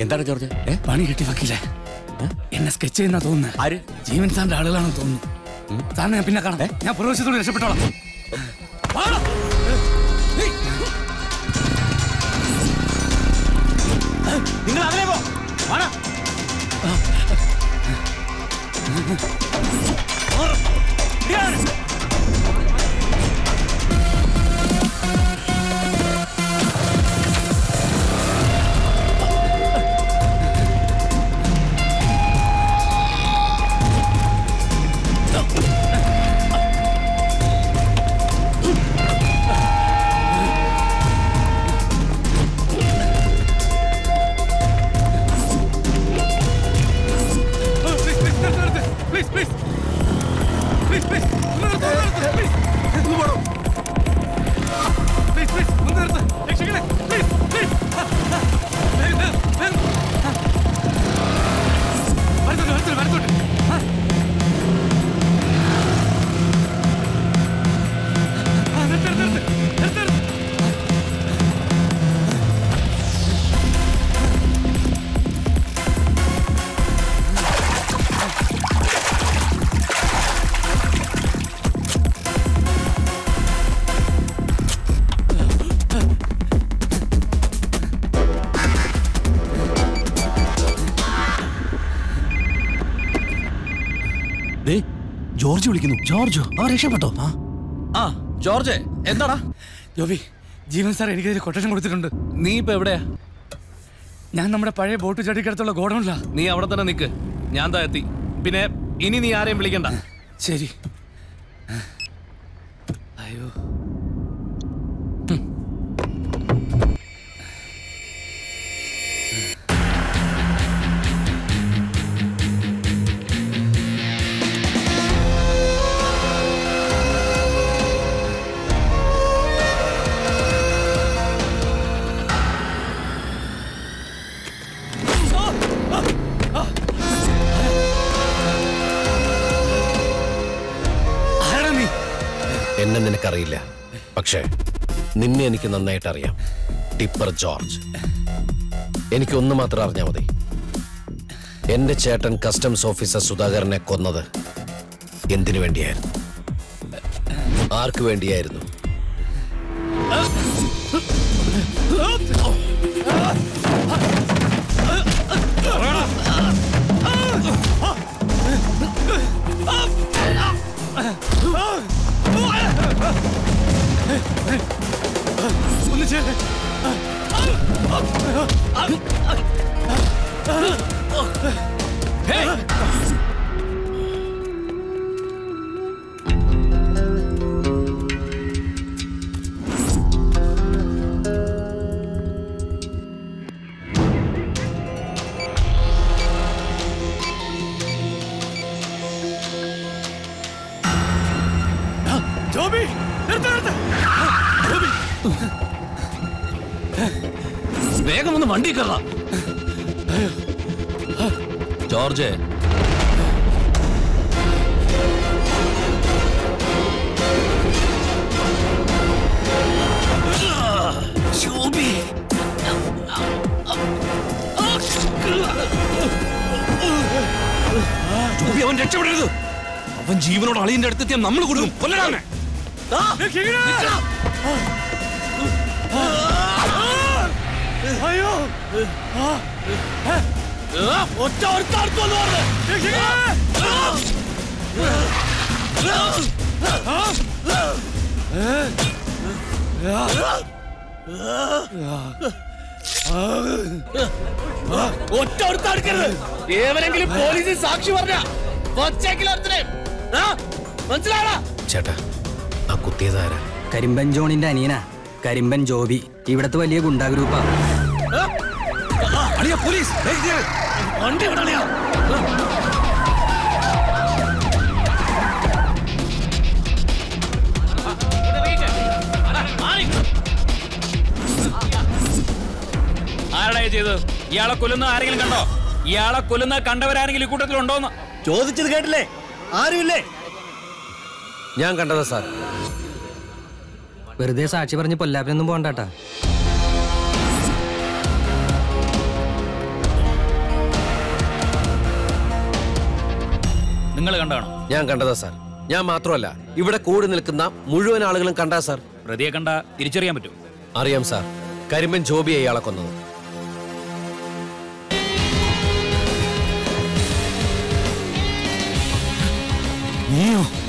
എന്താണ് ജോർജ്? പണി കിട്ടി വക്കീലെ. എന്നെ സ്കെച്ച് ചെയ്യുന്ന തോന്നുന്നു. ആര്? ജീവൻ സാറിന്റെ ആളുകളാണെന്ന് തോന്നുന്നു. സാറിനെ ഞാൻ പിന്നെ കാണാം. ഞാൻ പുറവശത്തോട് രക്ഷപ്പെട്ടോളാം. നിങ്ങൾ അതിലേ പോ. ജോർജ് വിളിക്കുന്നു. ജോർജോ? ആ രക്ഷപ്പെട്ടോ? ആ ജോർജ്, എന്താടാ? ജോബി, ജീവൻ സാർ എനിക്കെതിരെ കൊട്ടേഷൻ കൊടുത്തിട്ടുണ്ട്. നീ ഇപ്പൊ എവിടെയാ? ഞാൻ നമ്മുടെ പഴയ ബോട്ട് ചടിക്കടുത്തുള്ള ഗോഡൌണിലാ. നീ അവിടെ തന്നെ നിക്ക്, ഞാൻ ദാ എത്തി. പിന്നെ ഇനി നീ ആരെയും വിളിക്കണ്ട. ശരി. അയ്യോ, എന്നെ നിനക്കറിയില്ല, പക്ഷേ നിന്നെ എനിക്ക് നന്നായിട്ട് അറിയാം. Tipper George. എനിക്കൊന്നു മാത്രം അറിഞ്ഞാൽ മതി. എന്റെ ചേട്ടൻ കസ്റ്റംസ് ഓഫീസർ സുധാകരനെ കൊന്നത് എന്തിനു വേണ്ടിയായിരുന്നു? ആർക്ക് വേണ്ടിയായിരുന്നു? വേഗം ഒന്ന് വണ്ടി കയറാം. ജോർജ്, അവൻ രക്ഷപ്പെടരുത്. അവൻ ജീവനോട് അളിയന്റെ അടുത്തെത്തിയാൽ നമ്മൾ കൊടുക്കും. കൊല്ലണേ. അയ്യോ, ഒറ്റ ഒരുത്തടുത്തു ഒറ്റ ഒരുത്തടുക്കരുത്. ഏവരെങ്കിലും പോലീസിൽ സാക്ഷി പറഞ്ഞ മനസ്സിലാടാ? ചേട്ടാ, ആ കുത്തിയതാരാ? കരിമ്പൻ ജോണിന്റെ അനിയനാ, കരിമ്പൻ ജോബി. ഇവിടത്തെ വലിയ ഗുണ്ടാ ഗ്രൂപ്പാ. പോലീസ് വണ്ടി വിടണിയാ. ആരടാ ചെയ്ത്? ഇയാളെ കൊല്ലുന്ന ആരെങ്കിലും കണ്ടോ? ഇയാളെ കൊല്ലുന്ന കണ്ടവരാരെങ്കിലും ഈ കൂട്ടത്തിലുണ്ടോന്ന് ചോദിച്ചത് കേട്ടില്ലേ? ആരുമില്ലേ? ഞാൻ കണ്ടതാ സാർ. വെറുതെ സാക്ഷി പറഞ്ഞ് പൊല്ലാപ്പിനൊന്നും പോകണ്ടാട്ടാ. നിങ്ങൾ കണ്ടാണോ? ഞാൻ കണ്ടതാ സാർ. ഞാൻ മാത്രമല്ല, ഇവിടെ കൂടി നിൽക്കുന്ന മുഴുവൻ ആളുകളും കണ്ടാ സാർ. പ്രതിയെ കണ്ട തിരിച്ചറിയാൻ പറ്റും? അറിയാം സാർ. കരിമ്പൻ ജോബി അയാളെ കൊന്നത്. നീയോ?